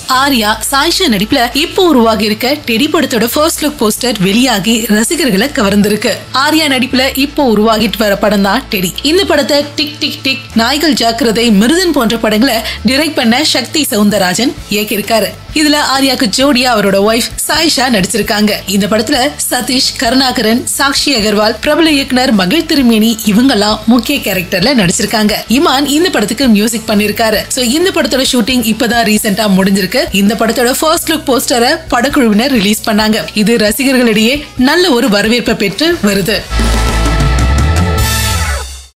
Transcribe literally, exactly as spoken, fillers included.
ஆர்யா சாயிஷா நடிப்புல இப்போ உருவாகி இருக்க டெடி படத்தோட ஃபர்ஸ்ட் லுக் போஸ்டர் வெளியாகி ரசிகர்களை கவர்ந்திருக்கு. ஆர்யா நடிப்புல இப்போ உருவாகிட்டு வர படம் தான் டெடி. இந்த படத்தை டிக் டிக் டிக், நாய்கள் ஜாக்கிரதை, மிருதன் போன்ற படங்களை டைரக்ட் பண்ண சக்தி சவுந்தர் ராஜன் இயக்கியிருக்காரு. இதுல ஆர்யாக்கு ஜோடியா அவரோட ஒய்ஃப் சாயிஷா நடிச்சிருக்காங்க. இந்த படத்துல சதீஷ், கருணாகரன், சாக்ஷி அகர்வால், பிரபல இயக்குனர் மகிழ் திருமேனி இவங்கெல்லாம் முக்கிய கேரக்டர்ல நடிச்சிருக்காங்க. இமான் இந்த படத்துக்கு மியூசிக் பண்ணிருக்காரு. சோ இந்த படத்தோட ஷூட்டிங் இப்பதான் ரீசெண்டா முடிஞ்சிருக்கு. இந்த படத்தோட ஃபர்ஸ்ட் லுக் போஸ்டரை படக்குழுவினர் ரிலீஸ் பண்ணாங்க. இது ரசிகர்களிடையே நல்ல ஒரு வரவேற்பை பெற்று வருது.